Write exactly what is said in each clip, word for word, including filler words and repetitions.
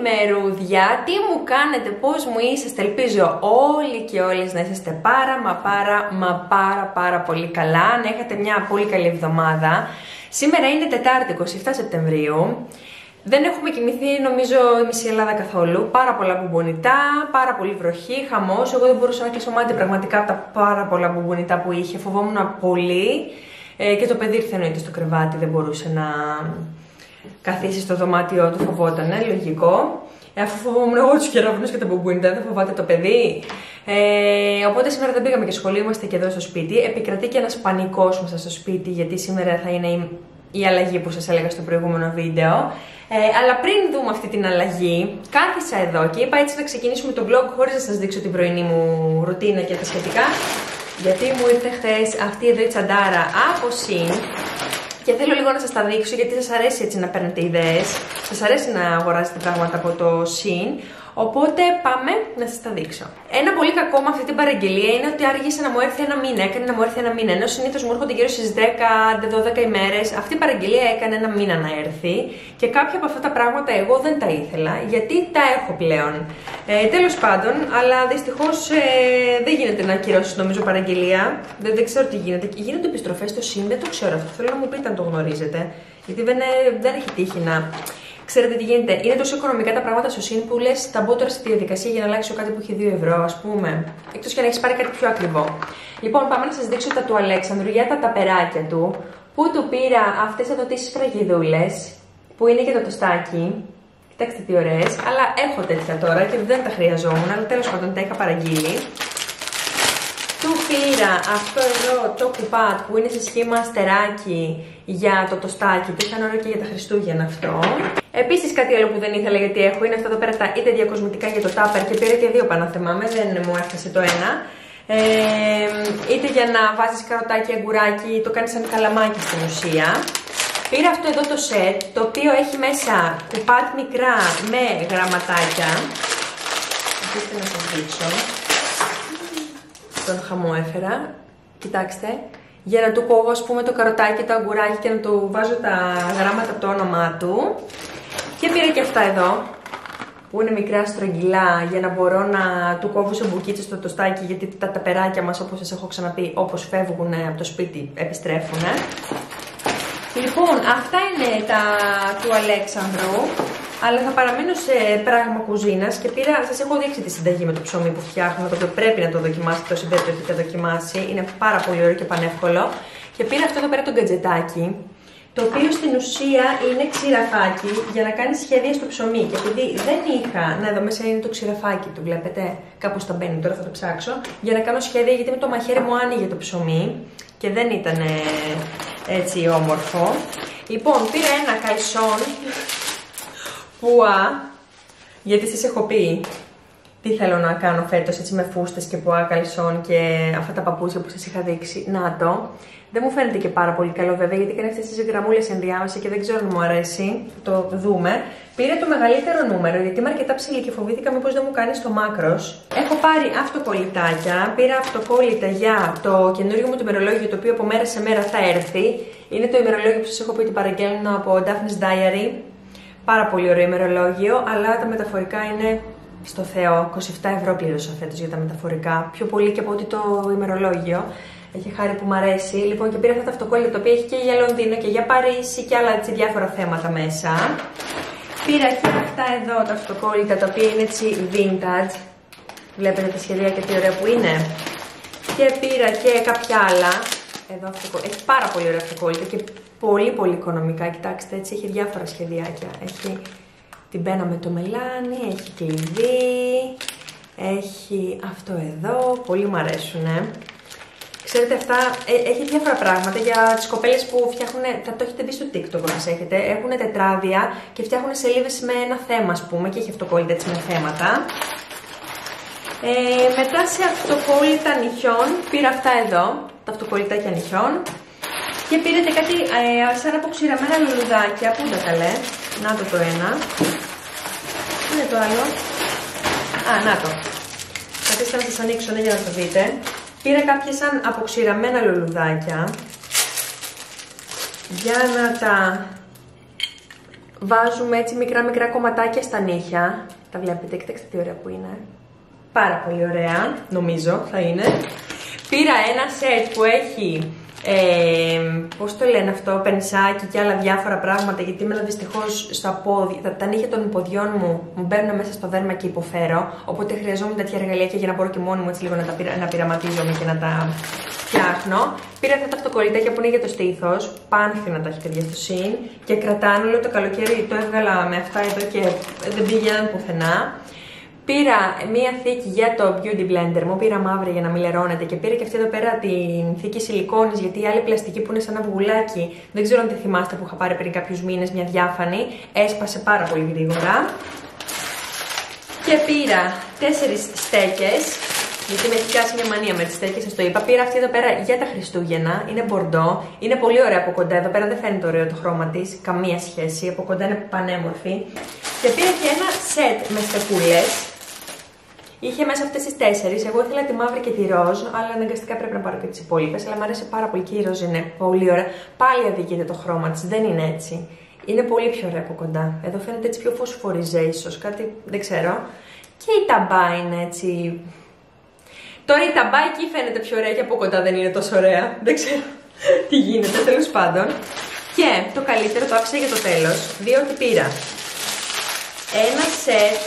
ημερούδια, τι μου κάνετε, πώς μου είσαστε, ελπίζω όλοι και όλες να είσαστε πάρα μα πάρα μα πάρα πάρα πολύ καλά, να έχετε μια πολύ καλή εβδομάδα. Σήμερα είναι Τετάρτη, είκοσι επτά Σεπτεμβρίου. Δεν έχουμε κοιμηθεί νομίζω η μισή Ελλάδα καθόλου. Πάρα πολλά μπουμπονιτά, πάρα πολύ βροχή, χαμός. Εγώ δεν μπορούσα να κλείσω μάτι πραγματικά από τα πάρα πολλά μπουμπονιτά που είχε. Φοβόμουν πολύ. Ε, και το παιδί ήρθε εννοείται στο κρεβάτι, δεν μπορούσε να καθίσει στο δωμάτιό του, φοβότανε, λογικό. Ε, αφού φοβόμουν εγώ τους κεραυνούς και τα μπουμπονιτά, δεν φοβάται το παιδί. Ε, οπότε σήμερα δεν πήγαμε και σχολείο, είμαστε και εδώ στο σπίτι. Επικρατεί και ένας πανικός μέσα στο σπίτι, γιατί σήμερα θα είναι η, η αλλαγή που σας έλεγα στο προηγούμενο βίντεο. Ε, αλλά πριν δούμε αυτή την αλλαγή, κάθισα εδώ και είπα έτσι να ξεκινήσουμε το vlog χωρίς να σας δείξω την πρωινή μου ρουτίνα και τα σχετικά. Γιατί μου ήρθε χθες αυτή εδώ η τσαντάρα από Shein και θέλω λίγο να σας τα δείξω, γιατί σας αρέσει έτσι να παίρνετε ιδέες, σας αρέσει να αγοράζετε πράγματα από το Shein. Οπότε πάμε να σας τα δείξω. Ένα πολύ κακό με αυτή την παραγγελία είναι ότι άργησε να μου έρθει ένα μήνα. Έκανε να μου έρθει ένα μήνα. Ενώ συνήθως μου έρχονται γύρω στις δέκα με δώδεκα ημέρες. Αυτή η παραγγελία έκανε ένα μήνα να έρθει. Και κάποια από αυτά τα πράγματα εγώ δεν τα ήθελα, γιατί τα έχω πλέον. Ε, τέλος πάντων, αλλά δυστυχώς ε, δεν γίνεται να ακυρώσεις νομίζω παραγγελία. Δεν, δεν ξέρω τι γίνεται. Γίνονται επιστροφές στο Shein, δεν το ξέρω αυτό. Θέλω να μου πείτε αν το γνωρίζετε. Γιατί δεν, ε, δεν έχει τύχει να. Ξέρετε τι γίνεται, είναι τόσο οικονομικά τα πράγματα στο Shein που λες θα μπω τώρα στη διαδικασία για να αλλάξω κάτι που έχει δύο ευρώ, ας πούμε. Εκτός και να έχεις πάρει κάτι πιο ακριβό. Λοιπόν, πάμε να σας δείξω τα του Αλέξανδρου για τα ταπεράκια του, που του πήρα αυτές εδώ τις σφραγιδούλες, που είναι για το τοστάκι. Κοιτάξτε τι ωραίες, αλλά έχω τέτοια τώρα και δεν τα χρειαζόμουν, αλλά τέλος πάντων τα είχα παραγγείλει. Του πήρα αυτό εδώ το κουπάτ που είναι σε σχήμα αστεράκι για το τοστάκι, που ήταν ωραίο και για τα Χριστούγεννα αυτό. Επίσης κάτι άλλο που δεν ήθελα γιατί έχω είναι αυτά εδώ πέρα τα είτε διακοσμητικά για το τάπερ και πήρα και δύο πάνω θυμάμαι, δεν μου έφτασε το ένα. Ε, είτε για να βάζεις καροτάκι, αγκουράκι, το κάνεις σαν καλαμάκι στην ουσία. Πήρα αυτό εδώ το σετ, το οποίο έχει μέσα κουπάτ μικρά με γραμματάκια. Αφήστε να σας δείξω. Τον χαμό έφερα, κοιτάξτε, για να του κόβω ας πούμε το καροτάκι, το αγκουράκι και να του βάζω τα γράμματα από το όνομά του. Και πήρα και αυτά εδώ, που είναι μικρά στρογγυλά για να μπορώ να του κόβω σε μπουκίτσες στο τοστάκι, γιατί τα ταπεράκια μας, όπως σας έχω ξαναπεί, όπως φεύγουν από το σπίτι επιστρέφουν. Λοιπόν, αυτά είναι τα του Αλέξανδρου. Αλλά θα παραμείνω σε πράγμα κουζίνας και πήρα, σας έχω δείξει τη συνταγή με το ψωμί που φτιάχνω, το οποίο πρέπει να το δοκιμάσετε όσοι δεν το έχετε δοκιμάσει. Είναι πάρα πολύ ωραίο και πανεύκολο. Και πήρα αυτό εδώ πέρα το γκατζετάκι, το οποίο στην ουσία είναι ξηραφάκι για να κάνει σχέδια στο ψωμί. Και επειδή δεν είχα, να εδώ μέσα είναι το ξηραφάκι, το βλέπετε, κάπως τα μπαίνει τώρα, θα το ψάξω, για να κάνω σχέδια γιατί με το μαχαίρι μου άνοιγε το ψωμί και δεν ήταν έτσι όμορφο. Λοιπόν, πήρα ένα καλσόν. Πουά, γιατί σας έχω πει τι θέλω να κάνω φέτος έτσι με φούστες και πουά καλσόν και αυτά τα παπούτσια που σας είχα δείξει. Να το. Δεν μου φαίνεται και πάρα πολύ καλό βέβαια γιατί κάνει αυτές τις γραμμούλες ενδιάμεσα και δεν ξέρω αν μου αρέσει. Το δούμε. Πήρα το μεγαλύτερο νούμερο γιατί είμαι αρκετά ψηλή και φοβήθηκα μήπως δεν μου κάνει το μάκρος. Έχω πάρει αυτοκολλητάκια. Πήρα αυτοκόλλητα για το καινούριο μου το ημερολόγιο, το οποίο από μέρα σε μέρα θα έρθει. Είναι το ημερολόγιο που σας έχω πει ότι παραγγέλνω από Daphne's Diary. Πάρα πολύ ωραίο ημερολόγιο, αλλά τα μεταφορικά είναι στο Θεό. είκοσι επτά ευρώ πλήρωσα φέτος για τα μεταφορικά. Πιο πολύ και από ότι το ημερολόγιο. Έχει χάρη που μου αρέσει. Λοιπόν, και πήρα αυτά τα αυτοκόλλητα, τα οποία έχει και για Λονδίνο και για Παρίσι και άλλα έτσι, διάφορα θέματα μέσα. Πήρα και αυτά εδώ τα αυτοκόλλητα, τα οποία είναι έτσι vintage. Βλέπετε τα σχεδία και τι ωραία που είναι. Και πήρα και κάποια άλλα. Εδώ έχει πάρα πολύ ωραία αυτοκόλλητα και πολύ πολύ οικονομικά, κοιτάξτε έτσι, έχει διάφορα σχεδιάκια. Έχει την πένα με το μελάνι, έχει κλειδί, έχει αυτό εδώ, πολύ μου αρέσουνε. Ξέρετε αυτά, ε, έχει διάφορα πράγματα για τις κοπέλες που φτιάχνουν, θα το έχετε δει στο TikTok όσες έχετε, έχουν τετράδια και φτιάχνουν σελίδες με ένα θέμα ας πούμε και έχει αυτοκόλλητα έτσι με θέματα. Ε, μετά σε αυτοκόλλητα νυχιών, πήρα αυτά εδώ, τα αυτοκολλητάκια νυχιών. Και πήρατε κάτι ε, σαν αποξηραμένα λουλουδάκια, πού τα καλέ, να το το ένα. Πού είναι το άλλο, α, να το. Καθίστε να σας ανοίξω ναι, για να το δείτε. Πήρα κάποια σαν αποξηραμένα λουλουδάκια για να τα βάζουμε έτσι μικρά μικρά κομματάκια στα νύχια. Τα βλέπετε, κοιτάξτε τι ωραία που είναι. Πάρα πολύ ωραία, νομίζω θα είναι. Πήρα ένα σετ που έχει, ε, πώς το λένε αυτό, πενσάκι και άλλα διάφορα πράγματα, γιατί είμαι δυστυχώς στα πόδια, τα, τα νύχια των ποδιών μου μου μπαίνουν μέσα στο δέρμα και υποφέρω, οπότε χρειαζόμουν τέτοια εργαλεία για να μπορώ και μόνη μου έτσι λίγο να τα πειρα, να πειραματίζομαι και να τα φτιάχνω. Πήρα αυτά τα αυτοκολλητάκια που είναι για το στήθος, πάνθυνα τα έχετε στο Shein και κρατάνε όλο το καλοκαίρι, το έβγαλα με αυτά εδώ και δεν πήγαιναν πουθενά. Πήρα μία θήκη για το Beauty Blender μου, πήρα μαύρη για να μην λερώνεται και πήρα και αυτή εδώ πέρα την θήκη σιλικόνης, γιατί η άλλη πλαστική που είναι σαν αυγουλάκι, δεν ξέρω αν τη θυμάστε που είχα πάρει πριν κάποιους μήνες, μια διάφανη, έσπασε πάρα πολύ γρήγορα. Και πήρα τέσσερις στέκες, γιατί με έχει πιάσει μια μανία με τις στέκες, σας το είπα. Πήρα αυτή εδώ πέρα για τα Χριστούγεννα, είναι μπορντό, είναι πολύ ωραία από κοντά, εδώ πέρα δεν φαίνεται ωραίο το χρώμα της, καμία σχέση, από κοντά είναι πανέμορφη. Και πήρα και ένα σετ με στεκούλες. Είχε μέσα αυτές τις τέσσερις. Εγώ ήθελα τη μαύρη και τη ροζ, αλλά αναγκαστικά πρέπει να πάρω και τις υπόλοιπες. Αλλά μου αρέσει πάρα πολύ και η ροζ είναι πολύ ωραία. Πάλι αδικείται το χρώμα της, δεν είναι έτσι. Είναι πολύ πιο ωραία από κοντά. Εδώ φαίνεται έτσι πιο φωσφοριζέ, ίσως κάτι δεν ξέρω. Και η ταμπά είναι έτσι. Τώρα η ταμπά εκεί φαίνεται πιο ωραία και από κοντά δεν είναι τόσο ωραία. Δεν ξέρω τι γίνεται, τέλος πάντων. Και το καλύτερο το άφησα για το τέλος, διότι πήρα ένα σετ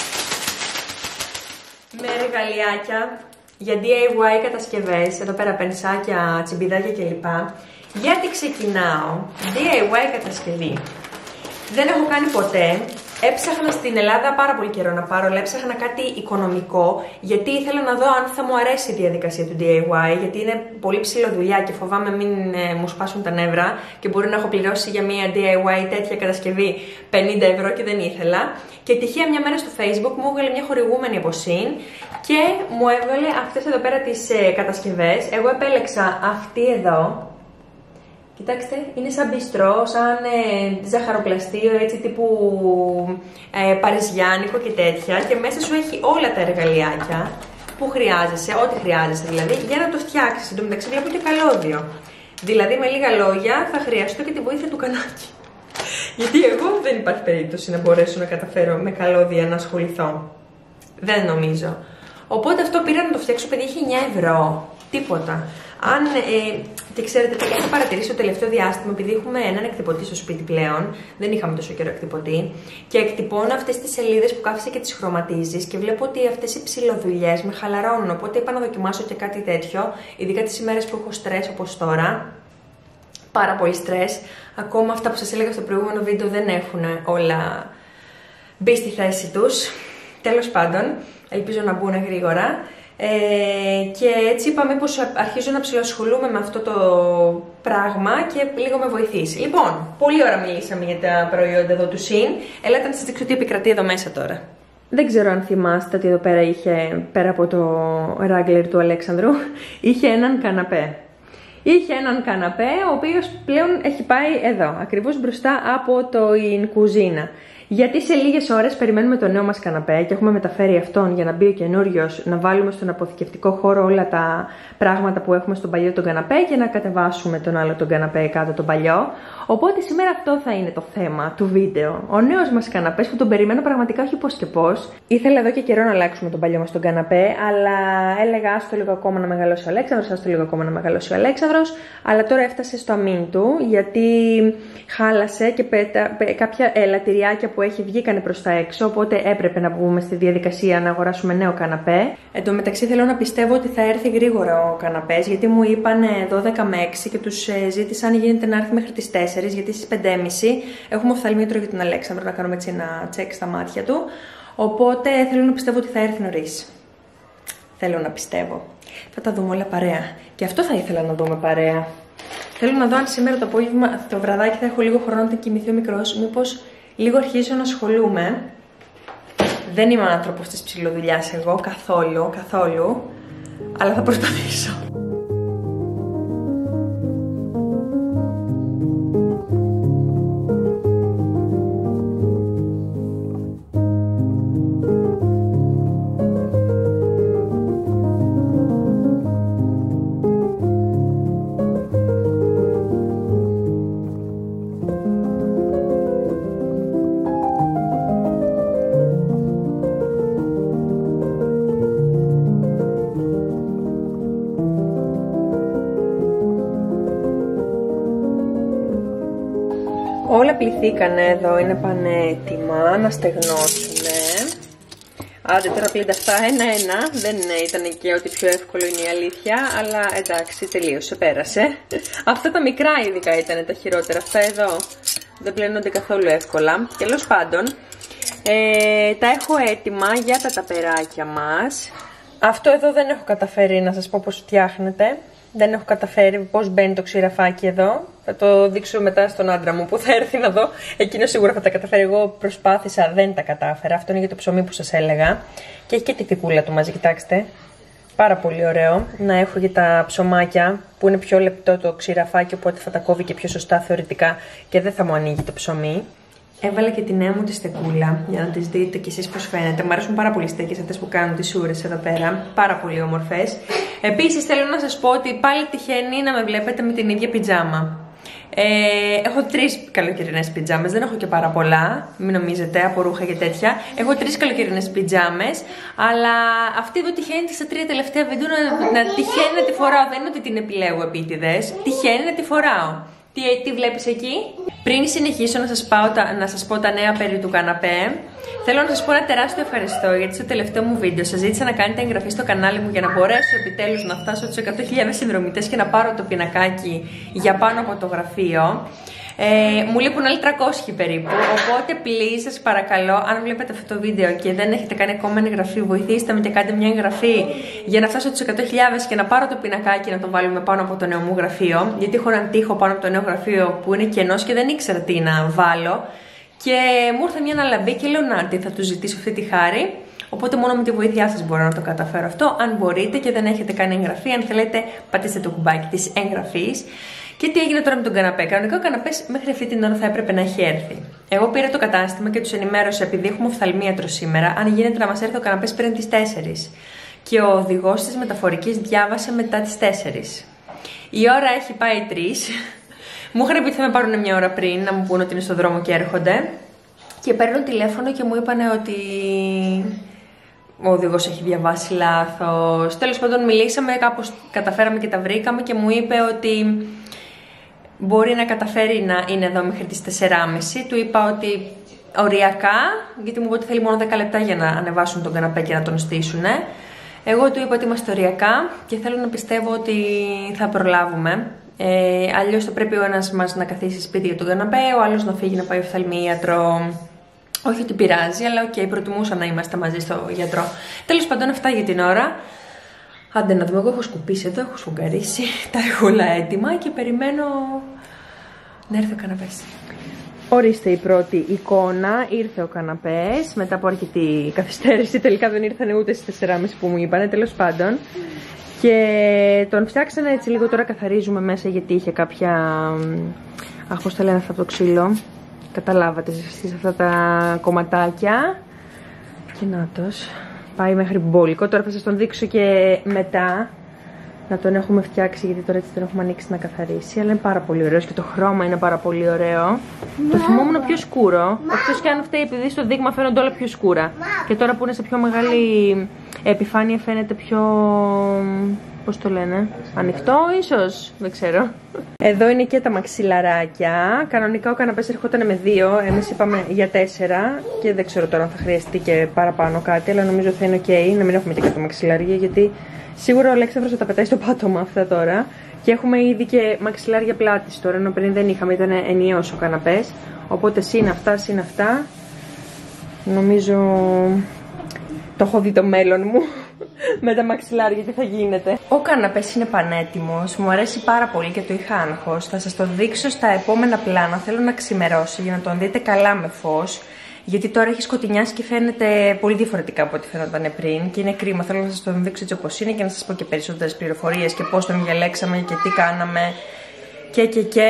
με εργαλειάκια για ντι άι γουάι κατασκευές, εδώ πέρα πενσάκια, τσιμπιδάκια κλπ. Γιατί ξεκινάω ντι άι γουάι κατασκευή. Δεν έχω κάνει ποτέ. Έψαχνα στην Ελλάδα πάρα πολύ καιρό να πάρω, αλλά έψαχνα κάτι οικονομικό, γιατί ήθελα να δω αν θα μου αρέσει η διαδικασία του ντι άι γουάι, γιατί είναι πολύ ψηλό δουλειά και φοβάμαι μην ε, μου σπάσουν τα νεύρα και μπορεί να έχω πληρώσει για μια ντι άι γουάι τέτοια κατασκευή πενήντα ευρώ και δεν ήθελα. Και τυχαία μια μέρα στο Facebook μου έβγαλε μια χορηγούμενη από Shein και μου έβγαλε αυτές εδώ πέρα τις ε, κατασκευές. Εγώ επέλεξα αυτή εδώ. Κοιτάξτε, είναι σαν μπιστρό, σαν ε, ζαχαροπλαστείο, έτσι τύπου ε, παριζιάνικο και τέτοια. Και μέσα σου έχει όλα τα εργαλειάκια που χρειάζεσαι, ό,τι χρειάζεσαι δηλαδή, για να το φτιάξεις. Εν τω μεταξύ βλέπω και καλώδιο. Δηλαδή, με λίγα λόγια, θα χρειαστώ και τη βοήθεια του κανάκι. Γιατί εγώ δεν υπάρχει περίπτωση να μπορέσω να καταφέρω με καλώδια να ασχοληθώ. Δεν νομίζω. Οπότε αυτό πήρα να το φτιάξω, παιδί, είχε εννιά ευρώ. Τίποτα. Αν, ε, και ξέρετε, έχω παρατηρήσει το τελευταίο διάστημα, επειδή έχουμε έναν εκτυπωτή στο σπίτι πλέον, δεν είχαμε τόσο καιρό εκτυπωτή, και εκτυπώνω αυτές τις σελίδες που κάθεσαι και τις χρωματίζεις και βλέπω ότι αυτές οι ψιλοδουλειές με χαλαρώνουν. Οπότε είπα να δοκιμάσω και κάτι τέτοιο, ειδικά τις ημέρες που έχω στρες όπως τώρα. Πάρα πολύ στρες. Ακόμα αυτά που σας έλεγα στο προηγούμενο βίντεο δεν έχουν όλα μπει στη θέση τους. Τέλος πάντων, ελπίζω να μπουν γρήγορα. Ε, και έτσι είπα μήπως αρχίζω να ψιλοασχολούμαι με αυτό το πράγμα και λίγο με βοηθήσει. Λοιπόν, πολύ ώρα μιλήσαμε για τα προϊόντα εδώ του Shein. Ελάτε να σας δείξω τι επικρατεί εδώ μέσα τώρα. Δεν ξέρω αν θυμάστε ότι εδώ πέρα είχε, πέρα από το ράγκλερ του Αλέξανδρου, είχε έναν καναπέ. Είχε έναν καναπέ, ο οποίος πλέον έχει πάει εδώ, ακριβώς μπροστά από το κουζίνα. Γιατί σε λίγες ώρες περιμένουμε το νέο μας καναπέ και έχουμε μεταφέρει αυτόν για να μπει ο καινούριος, να βάλουμε στον αποθηκευτικό χώρο όλα τα πράγματα που έχουμε στον παλιό τον καναπέ και να κατεβάσουμε τον άλλο τον καναπέ κάτω τον παλιό. Οπότε σήμερα αυτό θα είναι το θέμα του βίντεο. Ο νέος μας καναπές που τον περιμένω πραγματικά όχι πώς και πώς. Ήθελα εδώ και καιρό να αλλάξουμε τον παλιό μας τον καναπέ, αλλά έλεγα άστο λίγο ακόμα να μεγαλώσει ο Αλέξανδρος, άστο λίγο ακόμα να μεγαλώσει ο Αλέξανδρος. Αλλά τώρα έφτασε στο αμήν του γιατί χάλασε και πέτα, κάποια ελαττηριάκια που έχει βγήκανε προς τα έξω. Οπότε έπρεπε να μπούμε στη διαδικασία να αγοράσουμε νέο καναπέ. Εν τω μεταξύ θέλω να πιστεύω ότι θα έρθει γρήγορα ο καναπές, γιατί μου είπαν δώδεκα με έξι και τους ζήτησαν γίνεται να έρθει μέχρι τις τέσσερις, γιατί στις πέντε και μισή έχουμε οφθαλμίατρο για τον Αλέξανδρο να κάνουμε έτσι ένα τσεκ στα μάτια του. Οπότε θέλω να πιστεύω ότι θα έρθει νωρίς. Θέλω να πιστεύω. Θα τα δούμε όλα παρέα. Και αυτό θα ήθελα να δούμε παρέα. Θέλω να δω αν σήμερα το απόγευμα, το βραδάκι, θα έχω λίγο χρόνο να κοιμηθεί ο μικρός. Μήπως λίγο αρχίσω να ασχολούμαι. Δεν είμαι άνθρωπος της ψιλοδουλειάς εγώ, καθόλου, καθόλου. Αλλά θα προσπαθήσω. πληθήκανε εδώ, είναι πανέτοιμα να στεγνώσουνε. Άντε τώρα πλύντα αυτά ένα-ένα, δεν ήταν και ότι πιο εύκολο είναι η αλήθεια, αλλά εντάξει, τελείωσε, πέρασε. Αυτά τα μικρά ειδικά ήταν τα χειρότερα, αυτά εδώ δεν πλένονται καθόλου εύκολα. Τέλος πάντων, ε, τα έχω έτοιμα για τα ταπεράκια μας. Αυτό εδώ δεν έχω καταφέρει να σας πω πώς φτιάχνετε. Δεν έχω καταφέρει πώς μπαίνει το ξηραφάκι εδώ. Θα το δείξω μετά στον άντρα μου που θα έρθει να δω. Εκείνο σίγουρα θα τα καταφέρει. Εγώ προσπάθησα, δεν τα κατάφερα. Αυτό είναι για το ψωμί που σας έλεγα. Και έχει και τη θικούλα του μαζί, κοιτάξτε. Πάρα πολύ ωραίο να έχω για τα ψωμάκια που είναι πιο λεπτό το ξηραφάκι, οπότε θα τα κόβει και πιο σωστά θεωρητικά και δεν θα μου ανοίγει το ψωμί. Έβαλα και τη νέα μου τη στεκούλα για να τις δείτε κι εσείς πώς φαίνεται. Μου αρέσουν πάρα πολύ στέκες αυτές που κάνουν τις σούρες εδώ πέρα. Πάρα πολύ όμορφες. Επίσης θέλω να σας πω ότι πάλι τυχαίνει να με βλέπετε με την ίδια πιτζάμα. Ε, έχω τρεις καλοκαιρινές πιτζάμες, δεν έχω και πάρα πολλά, μην νομίζετε, από ρούχα και τέτοια. Έχω τρεις καλοκαιρινές πιτζάμες, αλλά αυτή εδώ τυχαίνει στα τρία τελευταία βίντεο να, να τυχαίνει να τη φοράω. Δεν είναι ότι την επιλέγω επίτηδες, τυχαίνει να τη φοράω. Τι, τι βλέπεις εκεί? Πριν συνεχίσω να σας, πάω τα, να σας πω τα νέα περί του καναπέ, θέλω να σας πω ένα τεράστιο ευχαριστώ, γιατί στο τελευταίο μου βίντεο σας ζήτησα να κάνετε εγγραφή στο κανάλι μου για να μπορέσω επιτέλους να φτάσω τους εκατό χιλιάδες συνδρομητές και να πάρω το πινακάκι για πάνω από το γραφείο. Ε, μου λείπουν άλλοι τριακόσιοι περίπου, οπότε please σας παρακαλώ, αν βλέπετε αυτό το βίντεο και δεν έχετε κάνει ακόμα εγγραφή, βοηθήστε με και κάντε μια εγγραφή για να φτάσω τους εκατό χιλιάδες και να πάρω το πινακάκι να το βάλουμε πάνω από το νέο μου γραφείο, γιατί έχω έναν τοίχο πάνω από το νέο γραφείο που είναι κενός και δεν ήξερα τι να βάλω και μου ήρθε μια αναλαμπή και λέω να τι, θα του ζητήσω αυτή τη χάρη. Οπότε μόνο με τη βοήθειά σας μπορώ να το καταφέρω αυτό. Αν μπορείτε και δεν έχετε κάνει εγγραφή, αν θέλετε πατήστε το κουμπάκι της εγγραφής. Και τι έγινε τώρα με τον καναπέ? Κανονικά ο καναπές μέχρι αυτή την ώρα θα έπρεπε να έχει έρθει. Εγώ πήρα το κατάστημα και τους ενημέρωσα, επειδή έχουμε οφθαλμίατρο σήμερα, αν γίνεται να μας έρθει ο καναπές πριν τις τέσσερις. Και ο οδηγός της μεταφορικής διάβασε μετά τις τέσσερις. Η ώρα έχει πάει τρεις. Μου είχαν πει ότι θα με πάρουν μια ώρα πριν, να μου πούνε ότι είναι στο δρόμο και έρχονται. Και παίρνω τηλέφωνο και μου είπανε ότι ο οδηγός έχει διαβάσει λάθος. Τέλος πάντων, μιλήσαμε, κάπως καταφέραμε και τα βρήκαμε και μου είπε ότι μπορεί να καταφέρει να είναι εδώ μέχρι τις τέσσερις και μισή. Του είπα ότι οριακά, γιατί μου είπε ότι θέλει μόνο δέκα λεπτά για να ανεβάσουν τον καναπέ και να τον στήσουν. Εγώ του είπα ότι είμαστε οριακά και θέλω να πιστεύω ότι θα προλάβουμε. Ε, αλλιώς θα πρέπει ο ένας μας να καθίσει σπίτι για τον καναπέ, ο άλλος να φύγει να πάει οφθαλμίατρο. Όχι ότι πειράζει, αλλά οκ, okay, προτιμούσα να είμαστε μαζί στο γιατρό. Τέλος πάντων, αυτά για την ώρα. Άντε να δούμε, εγώ έχω σκουπίσει εδώ, έχω σφουγγαρίσει, τα έχω όλα έτοιμα και περιμένω να έρθει ο καναπές. Ορίστε η πρώτη εικόνα, ήρθε ο καναπές μετά από αρκετή καθυστέρηση, τελικά δεν ήρθαν ούτε στις τέσσερις και μισή που μου είπανε, τέλος πάντων. Και τον φτιάξανε έτσι λίγο, τώρα καθαρίζουμε μέσα γιατί είχε κάποια, αχ πώς τα λένε αυτά από το ξύλο, καταλάβατε εσείς αυτά τα κομματάκια. Και νάτος, πάει μέχρι μπόλικο, τώρα θα σας τον δείξω και μετά να τον έχουμε φτιάξει, γιατί τώρα έτσι τον έχουμε ανοίξει να καθαρίσει, αλλά είναι πάρα πολύ ωραίος και το χρώμα είναι πάρα πολύ ωραίο. Μα. Το θυμόμουν πιο σκούρο, αυτός και αν φταίει επειδή στο δείγμα φαίνονται όλα πιο σκούρα. Μα. Και τώρα που είναι σε πιο μεγάλη επιφάνεια φαίνεται πιο, πώς το λένε, ανοιχτό ίσως, δεν ξέρω. Εδώ είναι και τα μαξιλαράκια, κανονικά ο καναπές ερχόταν με δύο, εμείς είπαμε για τέσσερα και δεν ξέρω τώρα αν θα χρειαστεί και παραπάνω κάτι, αλλά νομίζω θα είναι ok, να μην έχουμε και κάτω μαξιλάρια, γιατί σίγουρα ο Αλέξανδρος θα τα πετάει στο πάτωμα αυτά τώρα. Και έχουμε ήδη και μαξιλάρια πλάτης τώρα, ενώ πριν δεν είχαμε, ήταν ενιαίος ο καναπές. Οπότε συν αυτά, συν αυτά. Νομίζω το έχω δει το μέλλον μου με τα μαξιλάρια τι θα γίνεται. Ο καναπές είναι πανέτοιμος, μου αρέσει πάρα πολύ και το είχα άγχος. Θα σας το δείξω στα επόμενα πλάνα, θέλω να ξημερώσει για να τον δείτε καλά με φως. Γιατί τώρα έχει σκοτεινιάσει και φαίνεται πολύ διαφορετικά από ό,τι φαίνονταν πριν και είναι κρίμα. Θέλω να σας τον δείξω έτσι όπως είναι και να σας πω και περισσότερες πληροφορίες και πώς τον διαλέξαμε και τι κάναμε. Και και και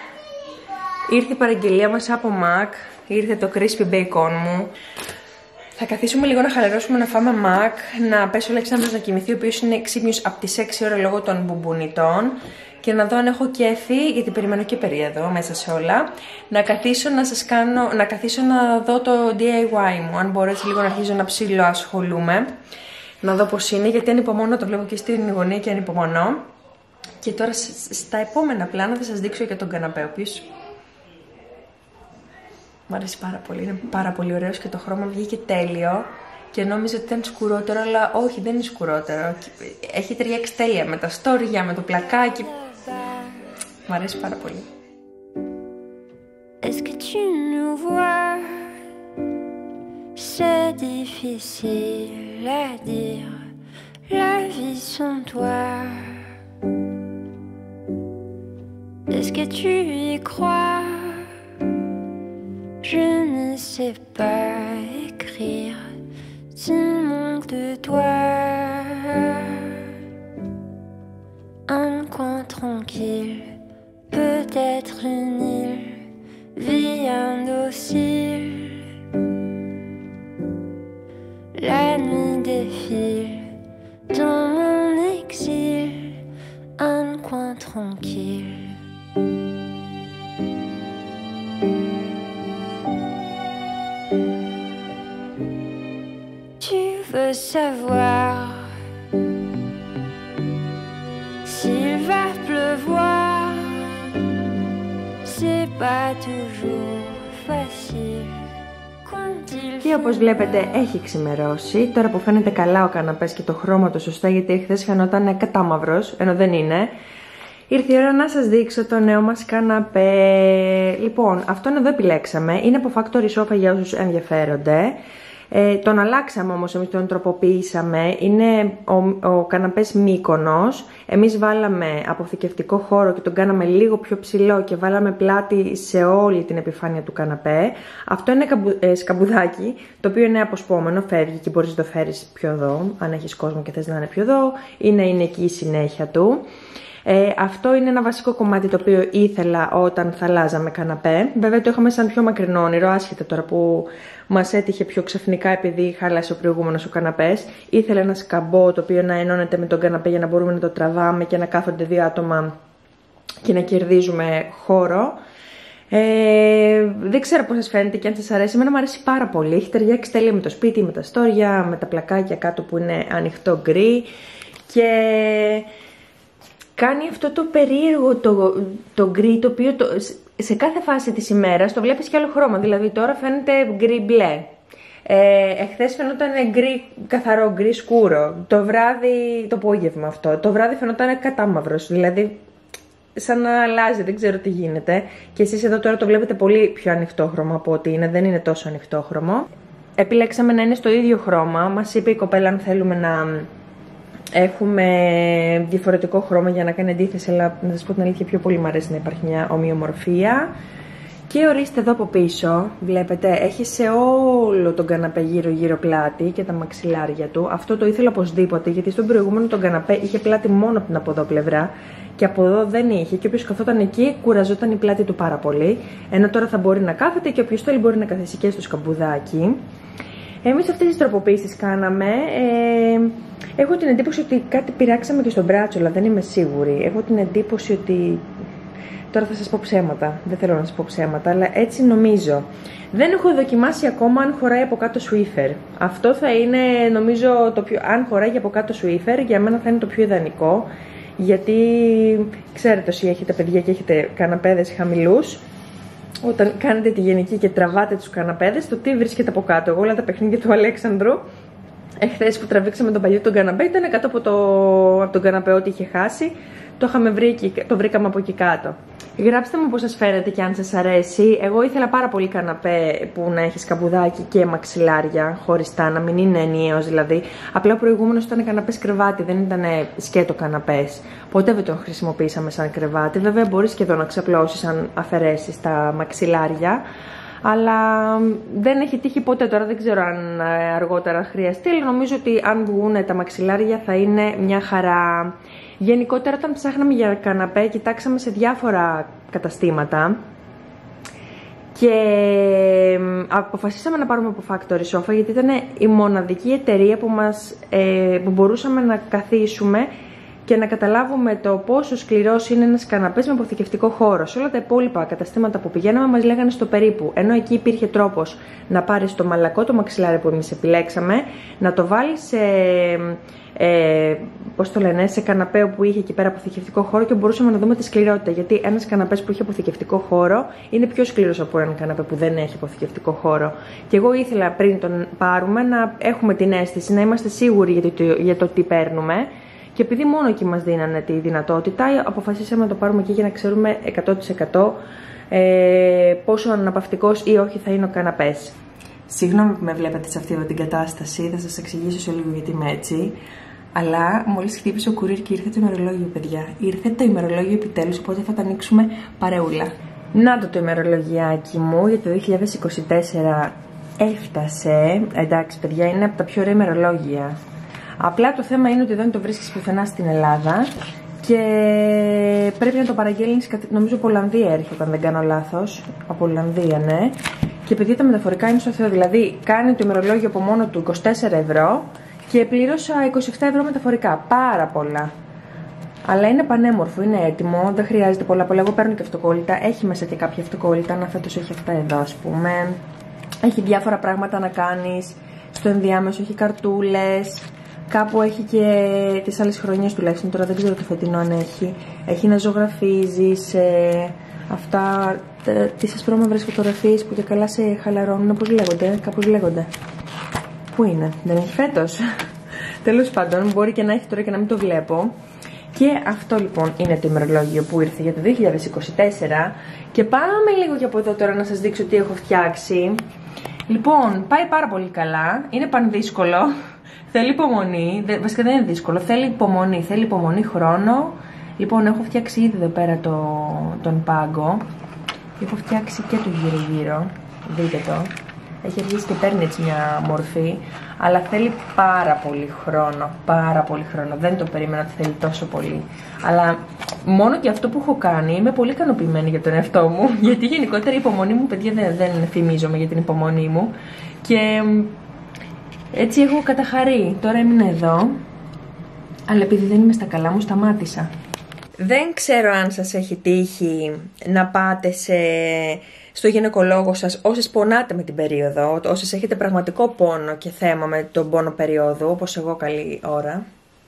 ήρθε η παραγγελία μας από Mac, ήρθε το crispy bacon μου. Θα καθίσουμε λίγο να χαλαρώσουμε, να φάμε Mac, να πέσει ο Αλέξανδρος να κοιμηθεί, ο οποίος είναι ξύπνιος από τις έξι ώρα λόγω των μπουμπουνιτών. Και να δω αν έχω κέφι, γιατί περιμένω και περίοδο μέσα σε όλα. Να καθίσω να σας κάνω, να καθίσω να δω το ντι άι γουάι μου. Αν μπορέσει λίγο να αρχίζω να ψήλω ασχολούμαι. Να δω πώς είναι, γιατί ανυπομονώ, το βλέπω και στην γωνία και ανυπομονώ. Και τώρα στα επόμενα πλάνα θα σας δείξω και τον καναπέ, ο οποίος Μ' αρέσει πάρα πολύ, είναι πάρα πολύ ωραίος και το χρώμα βγήκε τέλειο. Και νόμιζα ότι ήταν σκουρότερο, αλλά όχι, δεν είναι σκουρότερο. Έχει ταιριάξει τέλεια με τα στόρια, με το πλακάκι. Μ' αρέσει πάρα πολύ. Est-ce que tu nous vois? C'est difficile à dire, la vie sans toi. Est-ce que tu y crois? Je ne sais pas écrire s'il manque de toi. Un coin tranquille, peut-être une île, vie indocile. La nuit défile dans mon exil, un coin tranquille. Tu veux savoir s'il va pleuvoir? C'est pas toujours facile. Και όπως βλέπετε έχει ξημερώσει. Τώρα που φαίνεται καλά ο καναπές και το χρώμα του σωστά, γιατί χθες φαινόταν κατάμαυρος, ενώ δεν είναι, ήρθε η ώρα να σας δείξω το νέο μας καναπέ. Λοιπόν, αυτόν εδώ επιλέξαμε. Είναι από Factory Sofa για όσους ενδιαφέρονται. Ε, τον αλλάξαμε όμως, εμείς τον τροποποιήσαμε. Είναι ο, ο καναπές Μύκονος. Εμείς βάλαμε αποθηκευτικό χώρο και τον κάναμε λίγο πιο ψηλό και βάλαμε πλάτη σε όλη την επιφάνεια του καναπέ. Αυτό είναι καμπου, ε, σκαμπουδάκι, το οποίο είναι αποσπόμενο, φεύγει και μπορείς να το φέρεις πιο εδώ, αν έχεις κόσμο και θες να είναι πιο εδώ, ή να είναι εκεί η συνέχεια του. Ε, αυτό είναι ένα βασικό κομμάτι το οποίο ήθελα όταν θα αλλάζαμε καναπέ. Βέβαια το είχαμε σαν πιο μακρινό όνειρο, άσχετα τώρα που μας έτυχε πιο ξαφνικά επειδή χάλασε ο προηγούμενος ο καναπές. Ήθελα ένα σκαμπό το οποίο να ενώνεται με τον καναπέ για να μπορούμε να το τραβάμε και να κάθονται δύο άτομα και να κερδίζουμε χώρο. Ε, δεν ξέρω πώς σας φαίνεται και αν σας αρέσει. Εμένα μου αρέσει πάρα πολύ. Έχει ταιριάξει τέλεια με το σπίτι, με τα στόρια, με τα πλακάκια κάτω που είναι ανοιχτό γκρι. Και κάνει αυτό το περίεργο το, το γκρι, το οποίο το, σε κάθε φάση της ημέρας το βλέπεις και άλλο χρώμα. Δηλαδή τώρα φαίνεται γκρι μπλε. Ε, εχθές φαινόταν γκρι, καθαρό γκρι σκούρο. Το βράδυ, το απόγευμα αυτό, το βράδυ φαινόταν κατάμαυρος. Δηλαδή σαν να αλλάζει, δεν ξέρω τι γίνεται. Και εσείς εδώ τώρα το βλέπετε πολύ πιο ανοιχτό χρώμα από ό,τι είναι, δεν είναι τόσο ανοιχτό χρώμα. Επιλέξαμε να είναι στο ίδιο χρώμα. Μας είπε η κοπέλα αν θέλουμε να έχουμε διαφορετικό χρώμα για να κάνει αντίθεση, αλλά να σας πω την αλήθεια, πιο πολύ μου αρέσει να υπάρχει μια ομοιομορφία. Και ορίστε εδώ από πίσω, βλέπετε, έχει σε όλο τον καναπέ γύρω γύρω πλάτη και τα μαξιλάρια του. Αυτό το ήθελα οπωσδήποτε, γιατί στον προηγούμενο τον καναπέ είχε πλάτη μόνο από την από εδώ πλευρά και από εδώ δεν είχε. Και όποιος καθόταν εκεί κουραζόταν η πλάτη του πάρα πολύ. Ενώ τώρα θα μπορεί να κάθεται και όποιος θέλει μπορεί να καθίσει και στο σκαμπουδάκι. Εμείς αυτές τις τροποποίησεις κάναμε. Ε, έχω την εντύπωση ότι κάτι πειράξαμε και στον μπράτσο, αλλά δεν είμαι σίγουρη. Έχω την εντύπωση ότι... Τώρα θα σας πω ψέματα, δεν θέλω να σας πω ψέματα, αλλά έτσι νομίζω. Δεν έχω δοκιμάσει ακόμα αν χωράει από κάτω Swiffer. Αυτό θα είναι, νομίζω, το πιο... αν χωράει από κάτω Swiffer, για μένα θα είναι το πιο ιδανικό. Γιατί, ξέρετε, όσοι έχετε παιδιά και έχετε καναπέδες χαμηλούς, όταν κάνετε τη γενική και τραβάτε τους καναπέδες, το τι βρίσκεται από κάτω. Εγώ όλα τα παιχνίδια του Αλέξανδρου, εχθές που τραβήξαμε τον παλιό τον καναπέ, ήταν κάτω από, το... από τον καναπέ ό,τι είχε χάσει. Το, είχαμε βρει εκεί, το βρήκαμε από εκεί κάτω. Γράψτε μου πώς σας φαίνεται και αν σας αρέσει. Εγώ ήθελα πάρα πολύ καναπέ που να έχει σκαμπουδάκι και μαξιλάρια χωριστά, να μην είναι ενιαίος δηλαδή. Απλά ο προηγούμενος ήταν καναπές κρεβάτι, δεν ήταν σκέτο καναπές. Ποτέ δεν τον χρησιμοποίησαμε σαν κρεβάτι. Βέβαια μπορείς και εδώ να ξαπλώσεις αν αφαιρέσεις τα μαξιλάρια. Αλλά δεν έχει τύχει ποτέ, τώρα δεν ξέρω αν αργότερα χρειαστεί. Αλλά νομίζω ότι αν βγουν τα μαξιλάρια θα είναι μια χαρά. Γενικότερα όταν ψάχναμε για καναπέ κοιτάξαμε σε διάφορα καταστήματα και αποφασίσαμε να πάρουμε από Factory Sofa, γιατί ήταν η μοναδική εταιρεία που, μας, ε, που μπορούσαμε να καθίσουμε και να καταλάβουμε το πόσο σκληρός είναι ένας καναπές με αποθηκευτικό χώρο. Σε όλα τα υπόλοιπα καταστήματα που πηγαίναμε μας λέγανε στο περίπου, ενώ εκεί υπήρχε τρόπος να πάρεις το μαλακό το μαξιλάρι που εμείς επιλέξαμε, να το βάλεις σε, ε, πώς το λένε, σε καναπέ που είχε εκεί πέρα αποθηκευτικό χώρο και μπορούσαμε να δούμε τη σκληρότητα. Γιατί ένας καναπές που είχε αποθηκευτικό χώρο είναι πιο σκληρός από έναν καναπέ που δεν έχει αποθηκευτικό χώρο. Και εγώ ήθελα πριν τον πάρουμε να έχουμε την αίσθηση, να είμαστε σίγουροι για το, για το τι παίρνουμε. Και επειδή μόνο εκεί μας δίνανε τη δυνατότητα, αποφασίσαμε να το πάρουμε εκεί για να ξέρουμε εκατό τοις εκατό ε, πόσο αναπαυτικός ή όχι θα είναι ο καναπές. Συγγνώμη που με βλέπετε σε αυτή την κατάσταση, θα σας εξηγήσω σε λίγο γιατί είμαι έτσι. Αλλά μόλις χτύπησε ο courier και ήρθε το ημερολόγιο, παιδιά. Ήρθε το ημερολόγιο επιτέλους, οπότε θα το ανοίξουμε παρεούλα. Να το το ημερολογιάκι μου για το δύο χιλιάδες είκοσι τέσσερα έφτασε. Εντάξει, παιδιά, είναι από τα πιο ωραία ημερολόγια. Απλά το θέμα είναι ότι δεν το βρίσκεις πουθενά στην Ελλάδα και πρέπει να το παραγγέλνεις, νομίζω από Ολλανδία έρχεται αν δεν κάνω λάθος. Από Ολλανδία, ναι. Και παιδιά τα μεταφορικά είναι στο Θεό, δηλαδή κάνει το ημερολόγιο από μόνο του είκοσι τέσσερα ευρώ και πλήρωσα είκοσι επτά ευρώ μεταφορικά, πάρα πολλά. Αλλά είναι πανέμορφο, είναι έτοιμο, δεν χρειάζεται πολλά πολλά. Εγώ παίρνω και αυτοκόλλητα, έχει μέσα και κάποια αυτοκόλλητα, να φέτος έχει αυτά εδώ ας πούμε. Έχει διάφορα πράγματα να κάνεις, στο ενδιάμεσο έχει καρτούλες. Κάπου έχει και τις άλλες χρονιές τουλάχιστον, τώρα δεν ξέρω το φετινό αν έχει. Έχει να ζωγραφίζεις ε, αυτά, τε, τις ασπρόμαυρες φωτογραφίες που και καλά σε χαλαρώνουν, πώς λέγονται, κάπως λέγονται. Πού είναι, δεν έχει φέτος. Τέλος πάντων, μπορεί και να έχει τώρα και να μην το βλέπω. Και αυτό λοιπόν είναι το ημερολόγιο που ήρθε για το δύο χιλιάδες είκοσι τέσσερα. Και πάμε λίγο και από εδώ τώρα να σας δείξω τι έχω φτιάξει. Λοιπόν, πάει πάρα πολύ καλά, είναι πανδύσκολο. Θέλει υπομονή, βασικά δεν είναι δύσκολο, θέλει υπομονή, θέλει υπομονή, χρόνο. Λοιπόν, έχω φτιάξει ήδη εδώ πέρα το, τον πάγκο. Έχω φτιάξει και το γύρω-γύρω, δείτε το. Έχει αρχίσει και παίρνει έτσι μια μορφή, αλλά θέλει πάρα πολύ χρόνο, πάρα πολύ χρόνο. Δεν το περίμενα ότι θέλει τόσο πολύ. Αλλά μόνο και αυτό που έχω κάνει, είμαι πολύ ικανοποιημένη για τον εαυτό μου, γιατί γενικότερα η υπομονή μου, παιδιά, δεν, δεν θυμίζομαι για την υπομονή μου. Και έτσι έχω καταχαρεί. Τώρα έμεινα εδώ, αλλά επειδή δεν είμαι στα καλά μου σταμάτησα. Δεν ξέρω αν σας έχει τύχει να πάτε σε, στο γυναικολόγο σας όσες πονάτε με την περίοδο, όσες έχετε πραγματικό πόνο και θέμα με τον πόνο περίοδου, όπως εγώ καλή ώρα,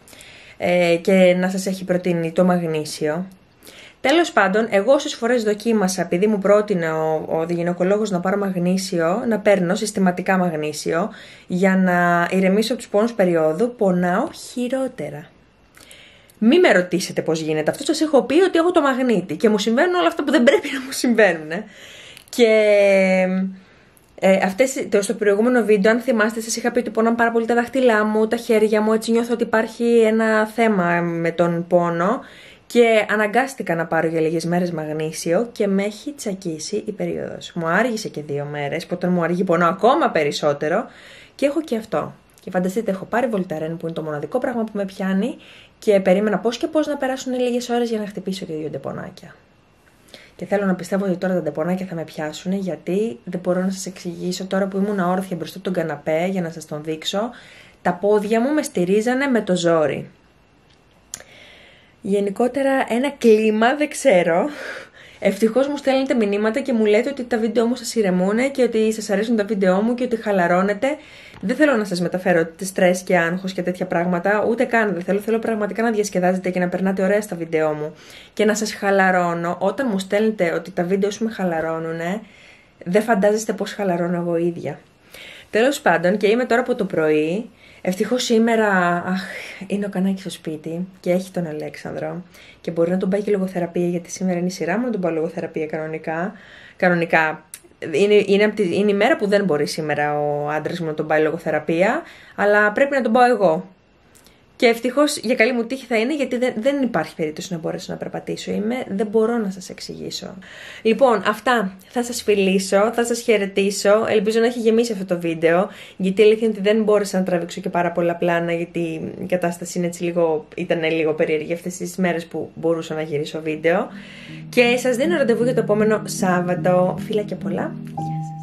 ε, και να σας έχει προτείνει το μαγνήσιο. Τέλος πάντων, εγώ όσες φορές δοκίμασα, επειδή μου πρότεινε ο, ο γυναικολόγος να πάρω μαγνήσιο, να παίρνω συστηματικά μαγνήσιο, για να ηρεμήσω από τους πόνους περίοδου, πονάω χειρότερα. Μη με ρωτήσετε πώς γίνεται αυτό, σας έχω πει ότι έχω το μαγνήτη και μου συμβαίνουν όλα αυτά που δεν πρέπει να μου συμβαίνουν. Και ε, αυτές, το, στο προηγούμενο βίντεο, αν θυμάστε, σας είχα πει ότι πονάνε πάρα πολύ τα δάχτυλά μου, τα χέρια μου, έτσι νιώθω ότι υπάρχει ένα θέμα με τον πόνο. Και αναγκάστηκα να πάρω για λίγες μέρες μαγνήσιο και με έχει τσακίσει η περίοδος. Μου άργησε και δύο μέρες, που όταν μου αργεί πονώ ακόμα περισσότερο και έχω και αυτό. Και φανταστείτε, έχω πάρει Voltaren που είναι το μοναδικό πράγμα που με πιάνει και περίμενα πώς και πώς να περάσουν λίγες ώρες για να χτυπήσω και δύο ντεπονάκια. Και θέλω να πιστεύω ότι τώρα τα ντεπονάκια θα με πιάσουν, γιατί δεν μπορώ να σας εξηγήσω τώρα που ήμουν όρθια μπροστά από τον καναπέ για να σας τον δείξω. Τα πόδια μου με στηρίζανε με το ζόρι. Γενικότερα ένα κλίμα, δεν ξέρω. Ευτυχώς μου στέλνετε μηνύματα και μου λέτε ότι τα βίντεο μου σας ηρεμούν και ότι σας αρέσουν τα βίντεο μου και ότι χαλαρώνετε. Δεν θέλω να σας μεταφέρω στρες και άγχος και τέτοια πράγματα, ούτε καν δεν θέλω. Θέλω πραγματικά να διασκεδάζετε και να περνάτε ωραία στα βίντεο μου και να σας χαλαρώνω. Όταν μου στέλνετε ότι τα βίντεο σου με χαλαρώνουν, δεν φαντάζεστε πώς χαλαρώνω εγώ ίδια. Τέλος πάντων, και είμαι τώρα από το πρωί. Ευτυχώς σήμερα αχ, είναι ο Κανάκης στο σπίτι και έχει τον Αλέξανδρο και μπορεί να τον πάει και λογοθεραπεία, γιατί σήμερα είναι η σειρά μου να τον πάω λογοθεραπεία κανονικά. Κανονικά είναι, είναι, είναι η μέρα που δεν μπορεί σήμερα ο άντρας μου να τον πάει λογοθεραπεία, αλλά πρέπει να τον πάω εγώ. Και ευτυχώς για καλή μου τύχη θα είναι, γιατί δεν, δεν υπάρχει περίπτωση να μπορέσω να περπατήσω. Είμαι, δεν μπορώ να σας εξηγήσω. Λοιπόν, αυτά. Θα σας φιλήσω, θα σας χαιρετήσω. Ελπίζω να έχει γεμίσει αυτό το βίντεο, γιατί η αλήθεια είναι ότι δεν μπόρεσα να τραβήξω και πάρα πολλά πλάνα, γιατί η κατάσταση είναι έτσι λίγο, ήταν λίγο περίεργη αυτές τις μέρες που μπορούσα να γυρίσω βίντεο. Και σας δίνω ραντεβού για το επόμενο Σάββατο. Φιλάκια πολλά. Γεια σας.